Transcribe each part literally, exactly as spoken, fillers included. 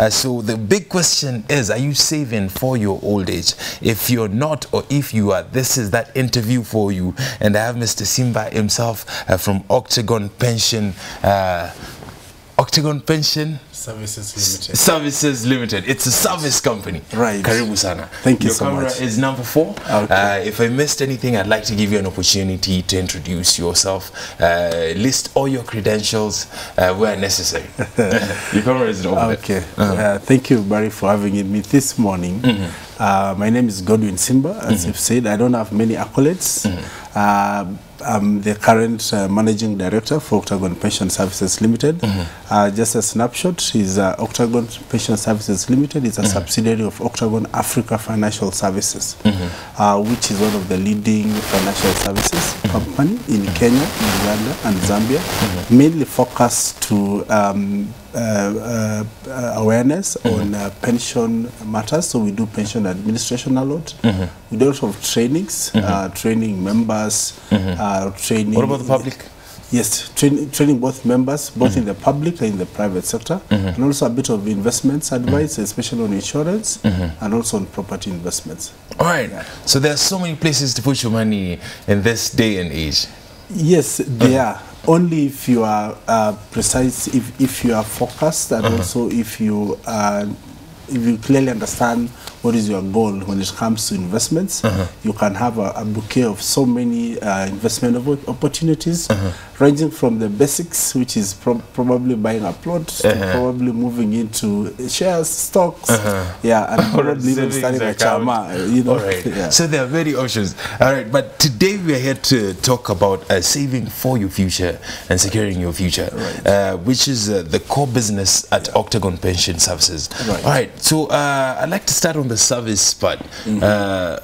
Uh, so the big question is, are you saving for your old age? If you're not, or if you are, this is that interview for you. And I have Mister Simba himself uh, from Octagon Pension. Uh, Octagon Pension Services Limited. Services Limited. It's a service company. Right. Karibu sana. Thank you Your so camera much. is number four. Okay. Uh, if I missed anything, I'd like to give you an opportunity to introduce yourself. Uh, list all your credentials uh, where necessary. Your camera is over Okay. there. Uh-huh. uh, thank you, Barry, for having me this morning. Mm-hmm. uh, my name is Godwin Simba. As mm-hmm. you've said, I don't have many accolades. Mm-hmm. uh, I'm the current uh, managing director for Octagon Pension Services Limited. Mm-hmm. uh, just a snapshot is uh, Octagon Pension Services Limited is a mm-hmm. subsidiary of Octagon Africa Financial Services, mm-hmm. uh, which is one of the leading financial services mm-hmm. company in Kenya, Uganda, and Zambia, mm-hmm. mainly focused to um, Uh, uh, uh, awareness mm-hmm. on uh, pension matters. So we do pension administration a lot. Mm-hmm. We do a lot of trainings, mm-hmm. uh, training members, mm-hmm. uh, training. What about the public? Yes, train, training both members, both mm-hmm. in the public and in the private sector, mm-hmm. and also a bit of investments advice, mm-hmm. especially on insurance mm-hmm. and also on property investments. All right. Yeah. So there are so many places to put your money in this day and age. Yes, they uh-huh. are. Only if you are uh, precise, if, if you are focused, and uh-huh. also if you uh, if you clearly understand what is your goal when it comes to investments, uh-huh. you can have a, a bouquet of so many uh, investment opportunities, uh-huh. ranging from the basics, which is pro probably buying a plot, uh-huh. to probably moving into shares, stocks, uh-huh. yeah, and probably even starting a chama, you know. All right. Yeah. So there are many options. All right, but today we are here to talk about uh, saving for your future and securing your future, right. uh, which is uh, the core business at yeah. Octagon Pension Services. Right. All right. So uh, I'd like to start on the service part. Mm-hmm. uh,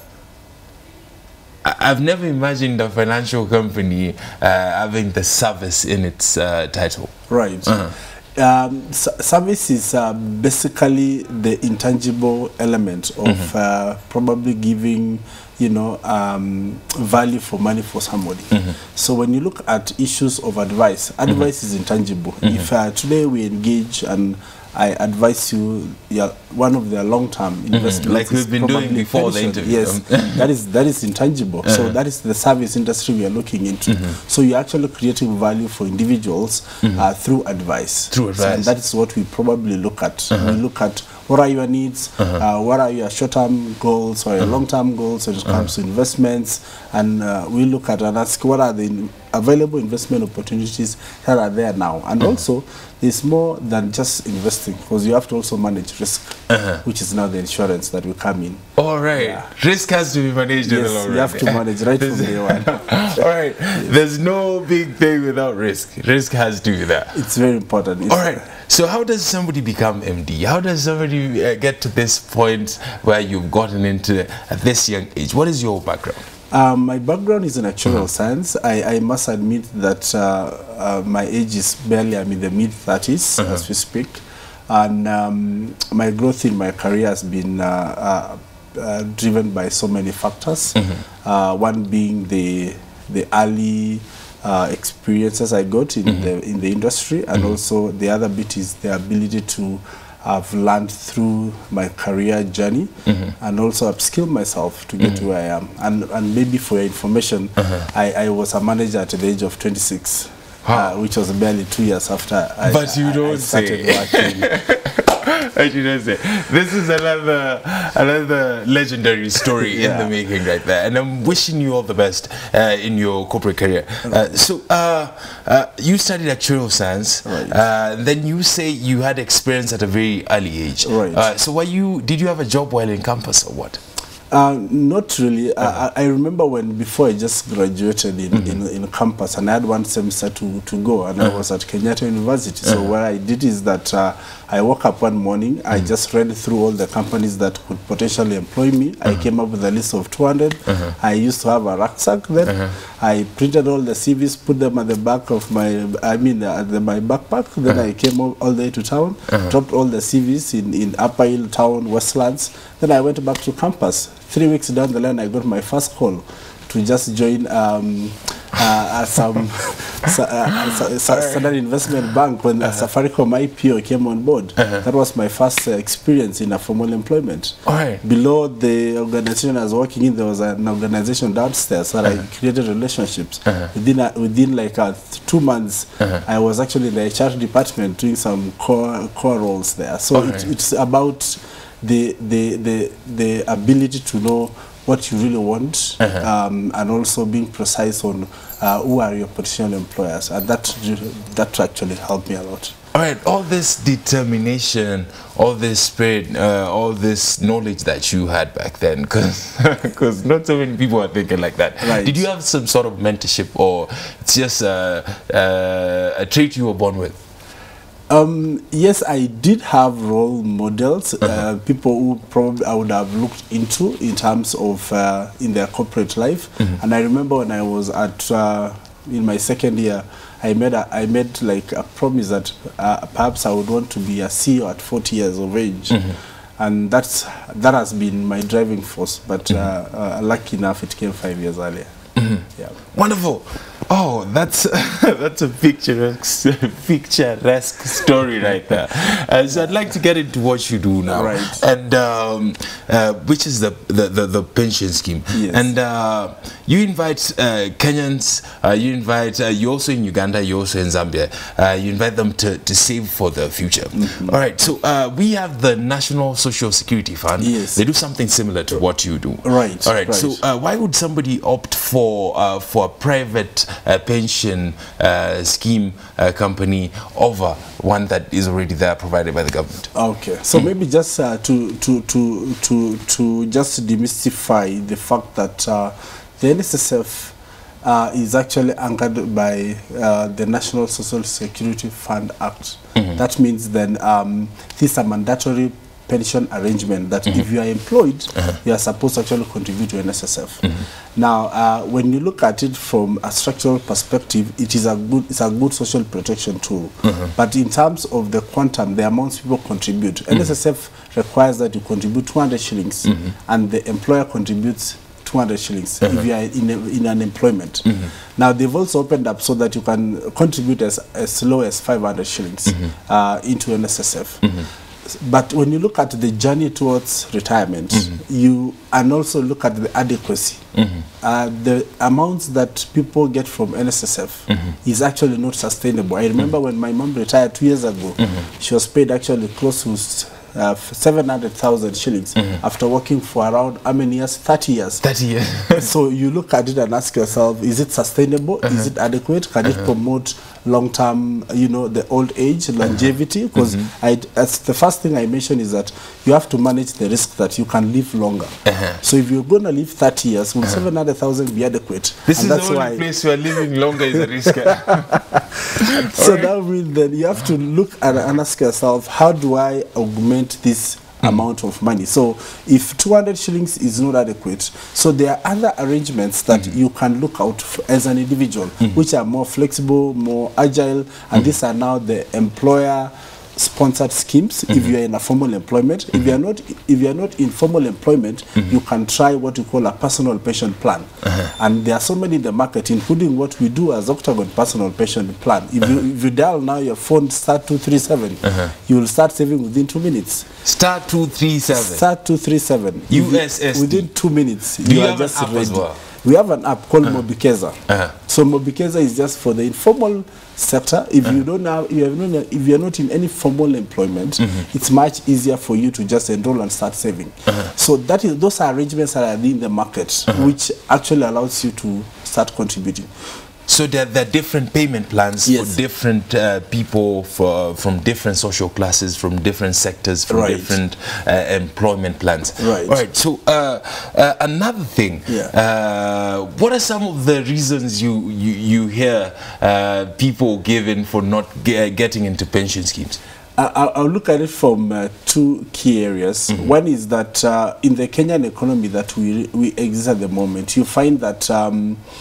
I've never imagined a financial company uh, having the service in its uh, title. Right. Uh-huh. um, service is uh, basically the intangible element of mm-hmm. uh, probably giving, you know, um, value for money for somebody. Mm-hmm. So when you look at issues of advice, advice mm-hmm. is intangible. Mm-hmm. If uh, today we engage and I advise you, yeah, one of the long-term investments, mm-hmm. like we've been doing before pension. The interview. Yes, that is that is intangible. Uh-huh. So that is the service industry we are looking into. Mm-hmm. So you're actually creating value for individuals mm-hmm. uh, through advice. Through advice. So, and that is what we probably look at. Uh-huh. We look at what are your needs, uh-huh. uh, what are your short-term goals or your uh-huh. long-term goals when it comes uh-huh. to investments, and uh, we look at and ask what are the available investment opportunities that are there now. And uh-huh. also, it's more than just investing, because you have to also manage risk, uh-huh. which is now the insurance that will come in. All right. Yeah. Risk has to be managed yes, in the long run. You have to manage right from day one. All right. Yes. There's no big thing without risk. Risk has to be there. It's very important. It's all right. So how does somebody become M D? How does somebody uh, get to this point where you've gotten into at this young age? What is your background? Um, my background is in actuarial uh-huh. science. I, I must admit that uh, uh, my age is barely, I'm in the mid thirties uh-huh. as we speak. And um, my growth in my career has been uh, uh, uh, driven by so many factors. Uh-huh. uh, one being the, the early uh, experiences I got in, uh-huh. the, in the industry. And uh-huh. also the other bit is the ability to I've learned through my career journey mm-hmm. and also upskill myself to get mm-hmm. to where I am. And, and maybe for your information, uh-huh. I, I was a manager at the age of twenty-six, huh. uh, which was barely two years after I, but you don't I, I started say. working. I should say. This is another another legendary story yeah. in the making right there, and I'm wishing you all the best uh, in your corporate career. Uh, so uh, uh, you studied actuarial science, right. uh, then you say you had experience at a very early age. Right. Uh, so were you? Did you have a job while in campus or what? Uh, not really. Uh-huh. I, I remember when before I just graduated in, mm-hmm. in, in campus, and I had one semester to, to go, and uh-huh. I was at Kenyatta University. So uh-huh. what I did is that uh, I woke up one morning, mm-hmm. I just read through all the companies that could potentially employ me. Uh-huh. I came up with a list of two hundred. Uh-huh. I used to have a rucksack then. Uh-huh. I printed all the C Vs, put them at the back of my, I mean, uh, the, my backpack. Then uh-huh. I came all, all the way to town, uh-huh. dropped all the C Vs in, in Upper Hill Town, Westlands. Then I went back to campus. Three weeks down the line, I got my first call to just join um, uh, some Sa uh, Sa Sa Standard Investment Bank when uh-huh. Safaricom I P O came on board. Uh-huh. That was my first uh, experience in a formal employment. Right. Below the organization I was working in, there was an organization downstairs that uh-huh. I created relationships. Uh-huh. Within a, within like uh, two months, uh-huh. I was actually in the H R department doing some core core roles there. So it, it's about the the the the ability to know what you really want, uh-huh. um, and also being precise on uh, who are your potential employers, and that that actually helped me a lot. All right, all this determination, all this spirit, uh, all this knowledge that you had back then, because because not so many people are thinking like that. Right. Did you have some sort of mentorship, or it's just uh, uh, a trait you were born with? Um, yes, I did have role models, uh-huh. uh, people who probably I would have looked into in terms of uh, in their corporate life. Mm-hmm. And I remember when I was at uh, in my second year, I made a, I made like a promise that uh, perhaps I would want to be a C E O at forty years of age. Mm-hmm. And that's that has been my driving force. But mm-hmm. uh, uh, lucky enough, it came five years earlier. Mm-hmm. Yeah. Wonderful. Oh, that's that's a picturesque, picturesque story right there. Uh, so I'd like to get into what you do now, right? And um, uh, which is the, the the the pension scheme. Yes. And uh, you invite uh, Kenyans. Uh, you invite. Uh, you're also in Uganda. You're also in Zambia. Uh, you invite them to to save for the future. Mm-hmm. All right. So uh, we have the National Social Security Fund. Yes. They do something similar to what you do. Right. All right. right. So uh, why would somebody opt for uh, for a private uh, pension uh, scheme uh, company over one that is already there provided by the government? Okay, so mm. maybe just uh, to to to to to just demystify the fact that uh, the N S S F uh, is actually anchored by uh, the National Social Security Fund Act. Mm-hmm. That means then um, this is a mandatory pension arrangement that mm-hmm. if you are employed, uh-huh. you are supposed to actually contribute to N S S F. Mm-hmm. Now, uh, when you look at it from a structural perspective, it is a good, it's a good social protection tool. Mm-hmm. But in terms of the quantum, the amounts people contribute, mm-hmm. N S S F requires that you contribute two hundred shillings, mm-hmm. and the employer contributes two hundred shillings uh-huh. if you are in, a, in an employment. Mm-hmm. Now, they've also opened up so that you can contribute as, as low as five hundred shillings mm-hmm. uh, into N S S F. Mm-hmm. But when you look at the journey towards retirement, mm-hmm. you and also look at the adequacy. Mm-hmm. uh, the amounts that people get from N S S F mm-hmm. is actually not sustainable. I remember mm-hmm. when my mom retired two years ago, mm-hmm. she was paid actually close to uh, seven hundred thousand shillings mm-hmm. after working for around how many years? thirty years. thirty years. So you look at it and ask yourself, is it sustainable? Uh-huh. Is it adequate? Can uh-huh. it promote long-term, you know, the old age, longevity? Because mm-hmm. I, as the first thing I mentioned is that you have to manage the risk that you can live longer. Uh-huh. So if you're going to live thirty years, will uh-huh. seven hundred thousand be adequate? This and is that's the only why place where living longer is a risk. So right. that means then you have to look at and ask yourself, how do I augment this Mm. amount of money? So if two hundred shillings is not adequate, so there are other arrangements that mm. you can look out for as an individual, mm. which are more flexible, more agile, and mm. these are now the employer sponsored schemes. Mm-hmm. If you are in a formal employment, mm-hmm. if you are not if you are not in formal employment, mm-hmm. you can try what we call a personal pension plan. Uh-huh. And there are so many in the market, including what we do as Octagon Personal Pension Plan. If, uh-huh. you, if you dial now your phone star two three seven, uh-huh. you will start saving within two minutes. Star two three seven. Star two three seven. U S S D. Within two minutes, do you, you are have just an app ready. as well? We have an app called uh-huh. Mobikeza. Uh-huh. So Mobikeza is just for the informal sector. If uh-huh. you don't have, if you have not, if you are not in any formal employment, mm-hmm. it's much easier for you to just enroll and start saving. Uh-huh. So that is those are arrangements that are in the market, uh-huh. which actually allows you to start contributing. So there, there are different payment plans yes. for different uh, people for, from different social classes, from different sectors, from right. different uh, employment plans. Right. All right. So uh, uh, another thing, yeah. uh, what are some of the reasons you you, you hear uh, people giving for not ge getting into pension schemes? I'll, I'll look at it from uh, two key areas. Mm-hmm. One is that uh, in the Kenyan economy that we we exist at the moment, you find that. Um,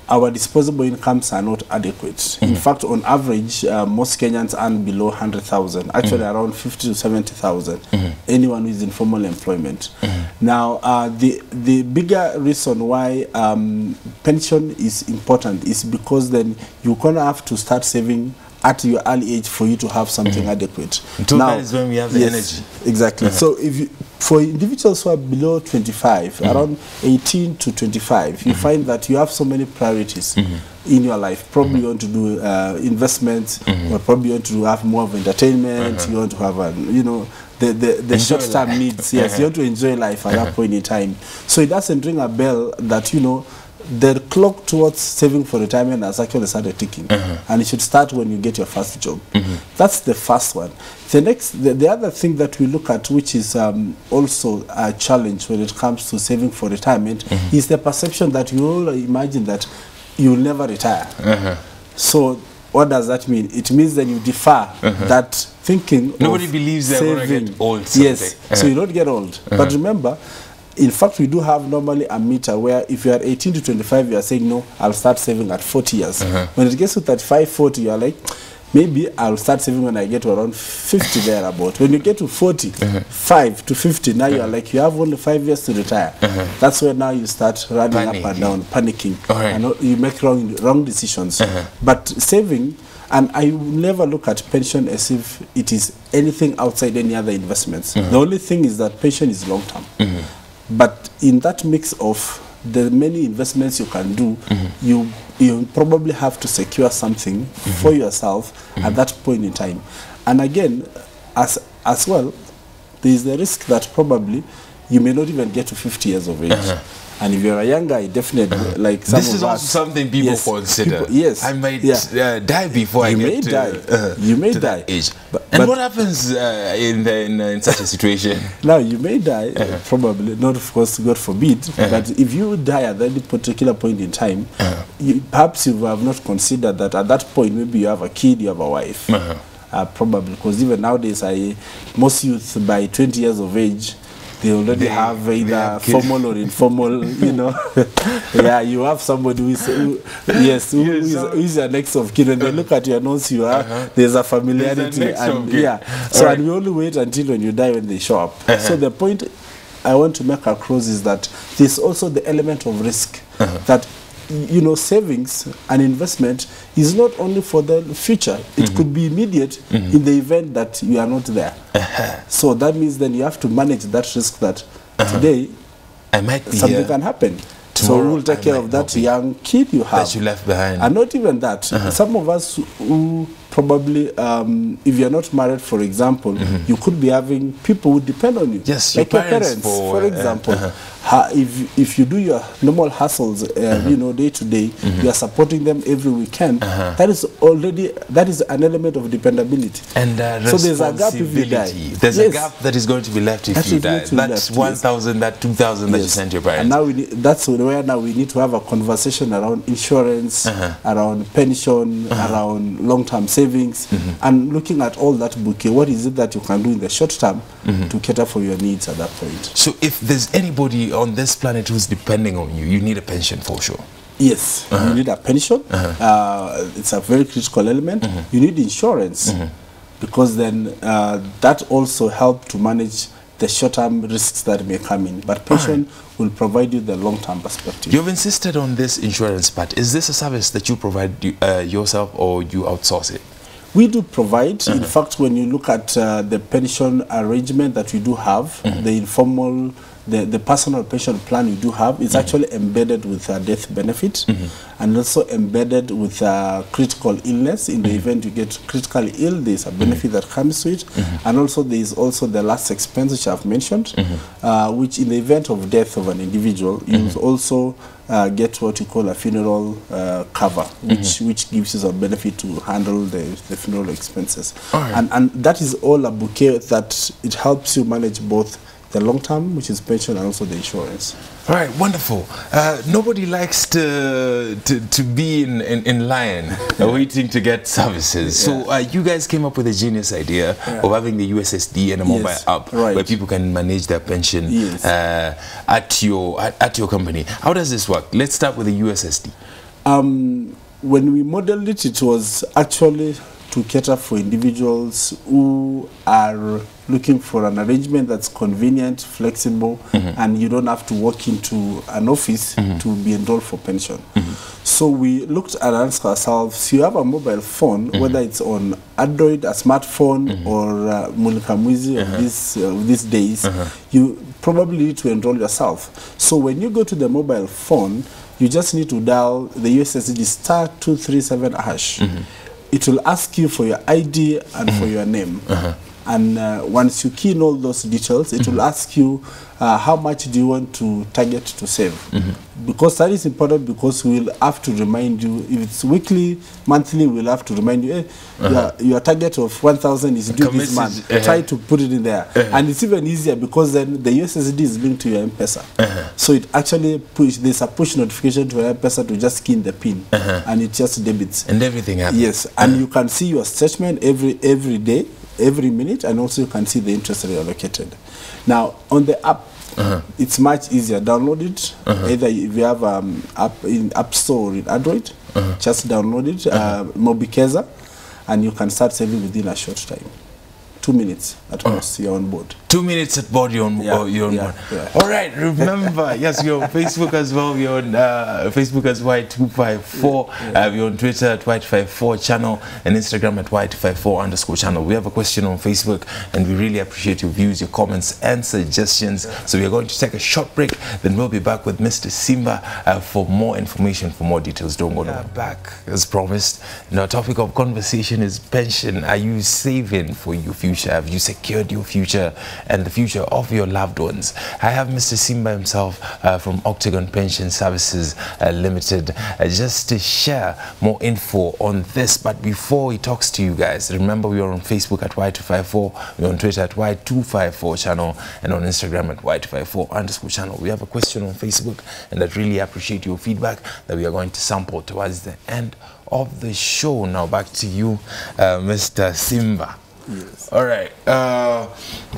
our disposable incomes are not adequate. Mm-hmm. In fact, on average, uh, most Kenyans earn below one hundred thousand, actually mm-hmm. around fifty to seventy thousand, mm-hmm. anyone who is in formal employment. Mm-hmm. Now, uh, the, the bigger reason why um, pension is important is because then you're going to have to start saving at your early age for you to have something mm-hmm. adequate. Until now, that is when we have the yes, energy. Exactly. Uh-huh. So if you, for individuals who are below twenty-five, mm-hmm. around eighteen to twenty-five, you mm-hmm. find that you have so many priorities mm-hmm. in your life. Probably mm-hmm. you want to do uh, investments, mm-hmm. or probably you want to have more of entertainment, uh-huh. you want to have, a, you know, the, the, the short-term needs. Yes, uh-huh. you want to enjoy life at uh-huh. that point in time. So it doesn't ring a bell that, you know, the clock towards saving for retirement has actually started ticking, uh-huh. and it should start when you get your first job. Mm-hmm. That's the first one. The next, the, the other thing that we look at, which is um, also a challenge when it comes to saving for retirement, mm-hmm. is the perception that you all imagine that you will never retire. Uh-huh. So what does that mean? It means that you defer uh-huh. that thinking. Nobody of believes they're going to get old someday. Yes, uh-huh. so you don't get old. Uh-huh. But remember, in fact, we do have normally a meter where if you are eighteen to twenty-five, you are saying, no, I'll start saving at forty years. Uh-huh. When it gets to thirty-five, forty, you are like, maybe I'll start saving when I get to around fifty there about. When you get to forty-five uh-huh. to fifty, now uh-huh. you are like, you have only five years to retire. Uh-huh. That's where now you start running Panic. up and down, panicking. Right. And you make wrong, wrong decisions. Uh-huh. But saving, and I will never look at pension as if it is anything outside any other investments. Uh-huh. The only thing is that pension is long-term. Uh-huh. But in that mix of the many investments you can do, mm-hmm. you you probably have to secure something mm-hmm. for yourself mm-hmm. at that point in time. And again, as as well, there is the risk that probably you may not even get to fifty years of age. Uh-huh. And if you're a young guy, definitely, uh-huh. like some this of is also us, something people yes, consider. People, yes, I might yeah. uh, die before you I may get to, die. Uh, you may to die. that age. But, and but what happens uh, in, the, in, uh, in such a situation? Now, you may die, uh-huh. probably, not of course, God forbid, uh-huh. but if you die at any particular point in time, uh-huh. you, perhaps you have not considered that at that point, maybe you have a kid, you have a wife. Uh-huh. uh, probably, because even nowadays, I, most youth by twenty years of age, they already they, have either formal or informal, you know. Yeah, you have somebody who is, who, yes, who, yes, who, is, who is your next of kin. When they look at your nose, you are, uh-huh. there's a familiarity. There's a and, yeah, so right. and we only wait until when you die when they show up. Uh-huh. So the point I want to make across is that there's also the element of risk, uh-huh. that, you know, savings and investment is not only for the future. It mm-hmm. could be immediate mm-hmm. in the event that you are not there. Uh-huh. So that means then you have to manage that risk that uh-huh. today I might be something here. can happen. Tomorrow, so we'll take I care of that young kid you have. That you left behind. And not even that. Uh-huh. Some of us who probably, um, if you're not married, for example, mm-hmm. you could be having people who depend on you. Yes, like your your parents, parents, for, for example. Uh, uh-huh. Ha, if if you do your normal hustles, uh, uh-huh. you know, day to day, mm-hmm. you are supporting them every weekend. Uh-huh. That is already that is an element of dependability. And uh, so there's a gap if you die. There's yes. a gap that is going to be left if that you die. That's one thousand, yes. that two thousand that yes. you sent your parents. And now we need, that's where now we need to have a conversation around insurance, uh-huh. around pension, uh-huh. around long-term savings, mm-hmm. and looking at all that bouquet. What is it that you can do in the short term mm-hmm. to cater for your needs at that point? So if there's anybody on this planet who's depending on you, you need a pension for sure. Yes, uh-huh. you need a pension. Uh-huh. uh, it's a very critical element. Uh-huh. You need insurance uh-huh. because then uh, that also helps to manage the short-term risks that may come in. But pension right. will provide you the long-term perspective. You've insisted on this insurance part. Is this a service that you provide uh, yourself or you outsource it? We do provide. Uh-huh. In fact, when you look at uh, the pension arrangement that we do have, uh-huh. the informal, the, the personal pension plan we do have is uh-huh. actually embedded with a death benefit uh-huh. and also embedded with a critical illness. In the uh-huh. event you get critically ill, there's a benefit uh-huh. that comes to it. Uh-huh. And also there is also the last expense which I've mentioned, uh-huh. uh, which in the event of death of an individual, uh-huh. you also Uh, get what you call a funeral uh, cover, which mm-hmm. which gives you some benefit to handle the, the funeral expenses. Right. And, and that is all a bouquet that it helps you manage both the long term, which is pension, and also the insurance. All right, wonderful. Uh, nobody likes to to, to be in, in, in line uh, waiting to get services. Yeah. So uh, you guys came up with a genius idea yeah. of having the U S S D and a mobile yes, app right. where people can manage their pension yes. uh, at your at, at your company. How does this work? Let's start with the U S S D. Um, when we modeled it, it was actually to cater for individuals who are looking for an arrangement that's convenient, flexible, mm-hmm. and you don't have to walk into an office mm-hmm. to be enrolled for pension. Mm-hmm. So we looked at asked ourselves, you have a mobile phone, mm-hmm. whether it's on Android, a smartphone, mm-hmm. or uh, Mulika Mwizi uh-huh. of these, uh, these days, uh-huh. you probably need to enroll yourself. So when you go to the mobile phone, you just need to dial the U S S D star two three seven hash. Mm-hmm. It will ask you for your I D and mm-hmm. for your name. Uh-huh. And uh, once you key in all those details, it mm-hmm. will ask you uh, how much do you want to target to save. Mm-hmm. Because that is important, because we'll have to remind you, if it's weekly, monthly, we'll have to remind you, hey, uh-huh. your, your target of one thousand is due this month. Uh-huh. Try to put it in there. Uh-huh. And it's even easier because then the U S S D is linked to your M-Pesa. Uh-huh. So it actually push, there's a push notification to your M-Pesa to just key in the PIN, uh-huh. and it just debits. And everything happens. Yes, and uh-huh. you can see your statement every every day, every minute, and also you can see the interest reallocated. Now, on the app, uh-huh. it's much easier. Download it, uh-huh. either if you have um, app in App Store or in Android, uh-huh. just download it, uh-huh. uh, Mobikeza, and you can start saving within a short time. Two minutes at uh-huh. most, you're on board. Two minutes at board, you're on, yeah, uh, you're on yeah, board. Yeah. All right, remember, yes, you're on Facebook as well. You're on uh, Facebook as Y two five four. Yeah, yeah. Uh, you're on Twitter at Y two five four channel and Instagram at Y two five four underscore channel. We have a question on Facebook, and we really appreciate your views, your comments, and suggestions. Yeah. So we're going to take a short break, then we'll be back with Mister Simba uh, for more information, for more details. Don't go yeah. nowhere. Back, as promised. And our topic of conversation is pension. Are you saving for your future? Have you secured your future and the future of your loved ones? I have Mister Simba himself uh, from Octagon Pension Services uh, Limited uh, just to share more info on this. But before he talks to you guys, remember we are on Facebook at Y two five four, we're on Twitter at Y two five four channel, and on Instagram at Y two five four underscore channel. We have a question on Facebook, and I really appreciate your feedback that we are going to sample towards the end of the show. Now back to you, uh, Mister Simba. Yes. All right. Uh,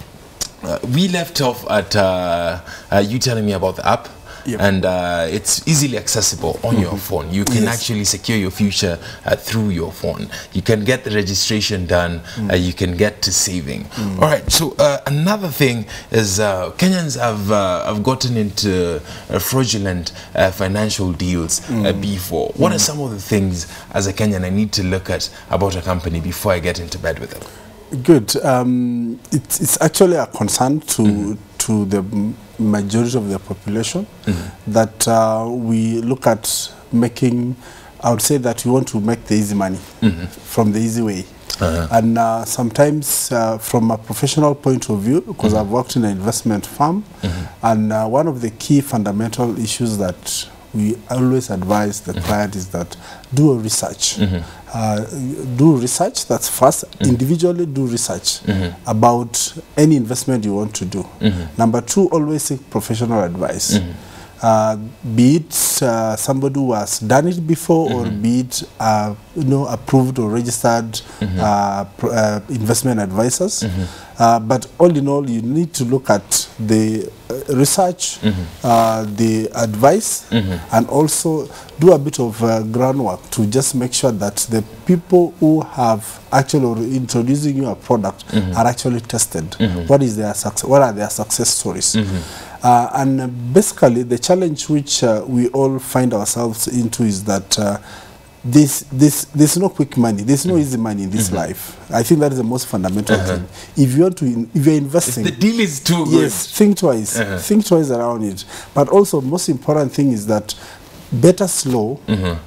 uh, we left off at uh, uh, you telling me about the app. Yep. And uh, it's easily accessible on mm-hmm. your phone. You can yes. actually secure your future uh, through your phone. You can get the registration done. Mm. Uh, you can get to saving. Mm. All right. So uh, another thing is uh, Kenyans have uh, have gotten into uh, fraudulent uh, financial deals mm. uh, before. What mm. are some of the things as a Kenyan I need to look at about a company before I get into bed with it? Good. Um, it's, it's actually a concern to mm. to the majority of the population mm-hmm. that uh, we look at making. I would say that we want to make the easy money mm-hmm. from the easy way. Uh-huh. And uh, sometimes uh, from a professional point of view, because mm-hmm. I've worked in an investment firm, mm-hmm. and uh, one of the key fundamental issues that we always advise the mm-hmm. client is that do a research. Mm-hmm. Uh, do research, that's first. Mm-hmm. Individually do research mm-hmm. about any investment you want to do. Mm-hmm. Number two, always seek professional advice. Mm-hmm. Uh, be it uh, somebody who has done it before mm-hmm. or be it uh, you know, approved or registered mm-hmm. uh, pr uh, investment advisors. Mm-hmm. uh, but all in all, you need to look at the uh, research, mm-hmm. uh, the advice, mm-hmm. and also do a bit of uh, groundwork to just make sure that the people who have actually introducing you a product mm-hmm. are actually tested. Mm-hmm. What is their success? What are their success stories? Mm-hmm. Uh, and uh, basically, the challenge which uh, we all find ourselves into is that uh, this, this, there's no quick money. There's no mm-hmm. easy money in this mm-hmm. life. I think that is the most fundamental uh-huh. thing. If you want to, in, if you're investing, if the deal is too good. Yes, think twice. Uh-huh. Think twice around it. But also, most important thing is that better slow. Mm-hmm.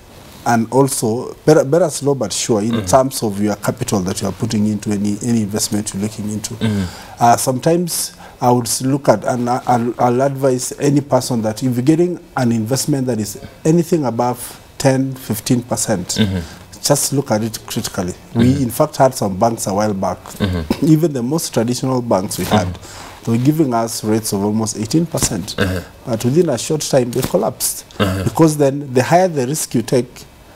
And also, better, better slow but sure in mm-hmm. terms of your capital that you are putting into any, any investment you're looking into. Mm-hmm. uh, sometimes I would look at, and I'll, I'll advise any person that if you're getting an investment that is anything above ten, fifteen percent, mm-hmm. just look at it critically. Mm-hmm. We, in fact, had some banks a while back. Mm-hmm. Even the most traditional banks we had, mm-hmm. they were giving us rates of almost eighteen percent. Mm-hmm. But within a short time, they collapsed. Mm-hmm. Because then, the higher the risk you take,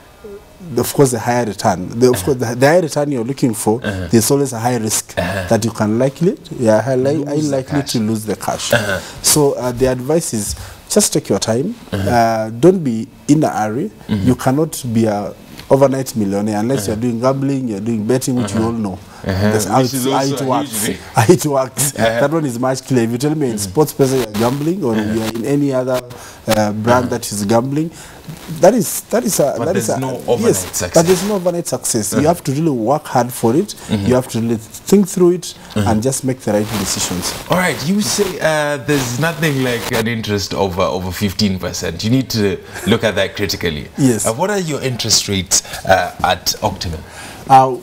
of course, the higher return. The, of uh-huh. course, the, the higher return you're looking for, uh-huh. there's always a high risk uh-huh. that you can likely, yeah, highly likely to lose the cash. Uh-huh. So uh, the advice is just take your time. Uh-huh. Uh, don't be in a hurry. Mm-hmm. You cannot be a overnight millionaire unless uh-huh. you're doing gambling, you're doing betting, which uh-huh. you all know. Uh-huh. That's how, it, how it works. How it works. Uh-huh. That one is much clear. If you tell me in sports person you're gambling, or uh-huh. you're in any other uh, brand uh-huh. that is gambling, that is that is a but that there's is a, no overnight yes, success. But there's no overnight success. Uh-huh. You have to really work hard for it. Mm-hmm. You have to really think through it uh-huh. and just make the right decisions. All right, you say uh, there's nothing like an interest over over fifteen percent. You need to look at that critically. Yes. Uh, what are your interest rates uh, at Octagon? Uh,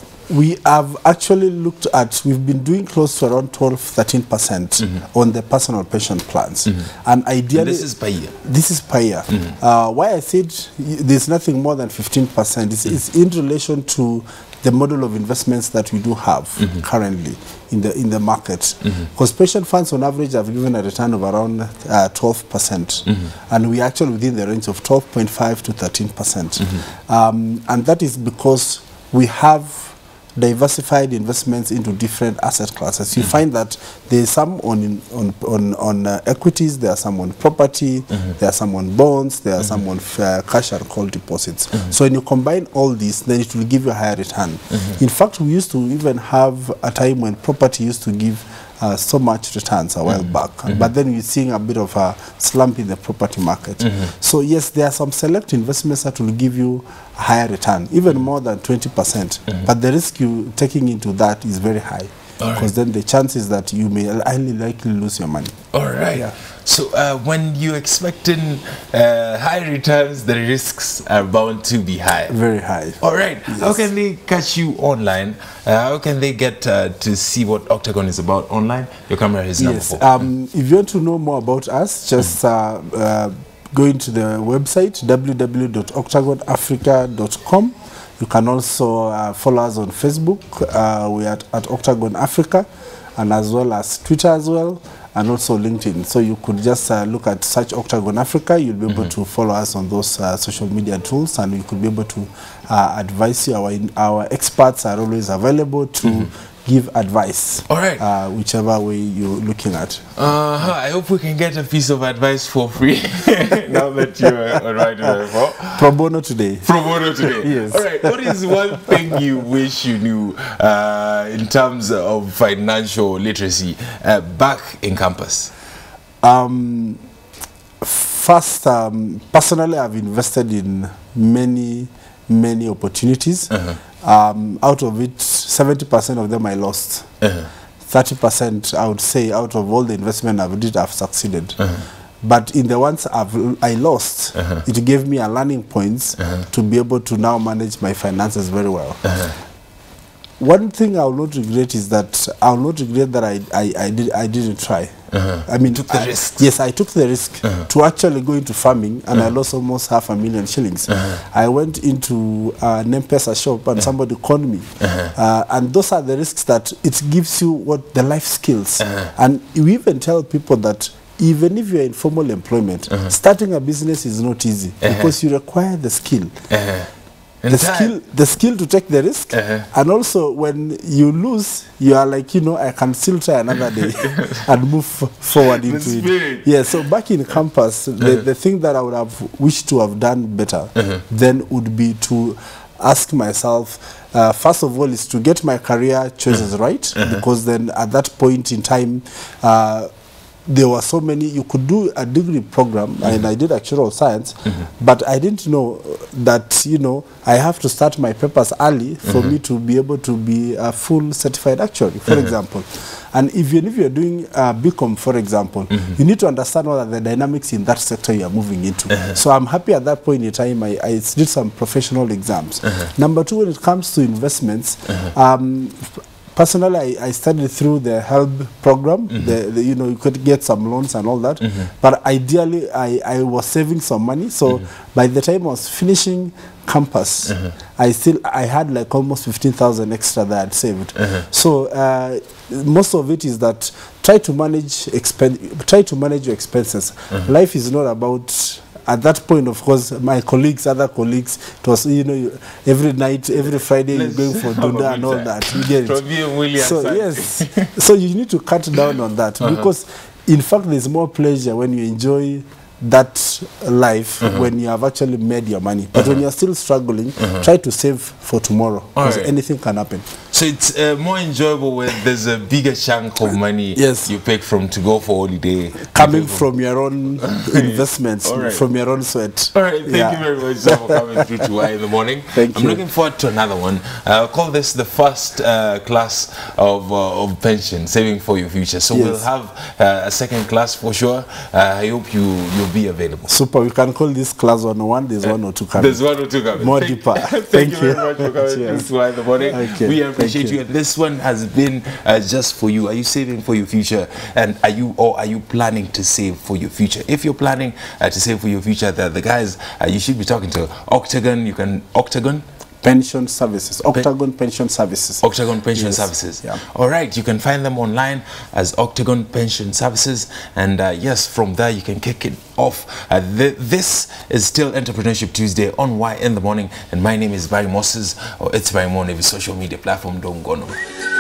we have actually looked at, we've been doing close to around twelve, thirteen percent mm-hmm. on the personal pension plans. Mm-hmm. And ideally... And this is per year? This is per year. Mm-hmm. uh, why I said there's nothing more than fifteen percent is, mm-hmm. is in relation to the model of investments that we do have mm-hmm. currently in the in the market. Because mm-hmm. pension funds on average have given a return of around uh, twelve percent. Mm-hmm. And we are actually within the range of twelve point five to thirteen percent. Mm-hmm. um, and that is because we have diversified investments into different asset classes. You mm-hmm. find that there's some on on on, on uh, equities, there are some on property, mm-hmm. there are some on bonds, there are mm-hmm. some on uh, cash and call deposits. Mm-hmm. So when you combine all these, then it will give you a higher return. Mm-hmm. In fact, we used to even have a time when property used to give Uh, so much returns a while mm-hmm. back, mm-hmm. but then we're seeing a bit of a slump in the property market. Mm-hmm. So yes, there are some select investments that will give you a higher return, even more than twenty percent, mm-hmm. but the risk you taking into that is very high, because right. then the chances that you may highly likely lose your money. All right. Yeah. So uh, when you're expecting uh, high returns, the risks are bound to be high. Very high. All right. Yes. How can they catch you online? Uh, how can they get uh, to see what Octagon is about online? Your camera is number yes. four. Um, if you want to know more about us, just uh, uh, go into the website w w w dot octagon africa dot com. You can also uh, follow us on Facebook. Uh, we are at, at Octagon Africa, and as well as Twitter as well, and also LinkedIn. So you could just uh, look at search Octagon Africa. You'll be able mm-hmm. to follow us on those uh, social media tools, and you could be able to uh, advise you. Our, our experts are always available to mm-hmm. give advice. All right. Uh, whichever way you're looking at. Uh, I hope we can get a piece of advice for free now that you're on Right Level. Pro bono today. Pro bono today. Yes. All right. What is one thing you wish you knew uh, in terms of financial literacy uh, back in campus? Um, first, um, personally, I've invested in many, many opportunities. Uh-huh. Um, out of it, seventy percent of them I lost. Uh-huh. thirty percent, I would say, out of all the investment I've did, I've succeeded. Uh-huh. But in the ones I've, I lost, uh-huh. it gave me a learning points uh-huh. to be able to now manage my finances very well. Uh-huh. One thing I will not regret is that I will not regret that I, I, I, did, I didn't try. Uh-huh. I mean, took the I, risk. Yes, I took the risk uh-huh. to actually go into farming, and uh-huh. I lost almost half a million shillings. Uh-huh. I went into a M-Pesa shop, and uh-huh. somebody called me. Uh-huh. uh, and those are the risks that it gives you, what the life skills. Uh-huh. And we even tell people that even if you're in formal employment, uh-huh. starting a business is not easy uh-huh. because you require the skill. Uh-huh. The skill, the skill to take the risk, uh-huh. and also when you lose, you are like, you know, I can still try another day and move forward into it. Yeah. So back in campus, uh-huh. the, the thing that I would have wished to have done better uh-huh. then would be to ask myself, uh, first of all, is to get my career choices uh-huh. right, uh-huh. because then at that point in time, uh, there were so many. You could do a degree program, mm-hmm. and I did actuarial science, mm-hmm. but I didn't know that, you know, I have to start my papers early for mm-hmm. me to be able to be a full certified actuary, for mm-hmm. example. And even if you're doing uh, B Com, for example, mm-hmm. you need to understand what are the dynamics in that sector you are moving into. Uh-huh. So I'm happy at that point in time I, I did some professional exams. Uh-huh. Number two, when it comes to investments, uh-huh. um, personally, I, I studied through the HELB program. Mm-hmm. the, the, you know, you could get some loans and all that. Mm-hmm. But ideally, I, I was saving some money. So mm-hmm. by the time I was finishing campus, mm-hmm. I still I had like almost fifteen thousand extra that I'd saved. Mm-hmm. So uh, most of it is that try to manage expen try to manage your expenses. Mm-hmm. Life is not about. At that point, of course, my colleagues, other colleagues, it was, you know, every night, every Friday, you're going for Dunda and all that. You get it. So, yes. So you need to cut down on that uh-huh. because, in fact, there's more pleasure when you enjoy that life uh-huh. when you have actually made your money. But uh-huh. when you're still struggling, uh-huh. try to save for tomorrow, because right. anything can happen. So it's uh, more enjoyable when there's a bigger chunk of money yes. you pick from to go for holiday. Coming from your own investments, right. from your own sweat. All right, thank yeah. you very much sir, for coming through to Why in the Morning. Thank I'm you. looking forward to another one. I'll call this the first uh, class of, uh, of pension, saving for your future. So yes. we'll have uh, a second class for sure. Uh, I hope you, you'll be available. Super, we can call this class one oh one, there's uh, one or two coming. There's one or two coming. More thank, deeper. thank, thank you you very much for coming through to Why in the Morning. Okay. We appreciate you. you. This one has been uh, just for you. Are you saving for your future? And are you, or are you planning to save for your future? If you're planning uh, to save for your future, the, the guys uh, you should be talking to Octagon. You can Octagon Pension Services, Octagon Pe Pension Services. Octagon Pension yes. Services. Yeah. All right, you can find them online as Octagon Pension Services, and uh, yes, from there you can kick it off. Uh, th this is still Entrepreneurship Tuesday on Why in the Morning, and my name is Barry Moses, or it's Barry Mo on every social media platform. Don't go nowhere.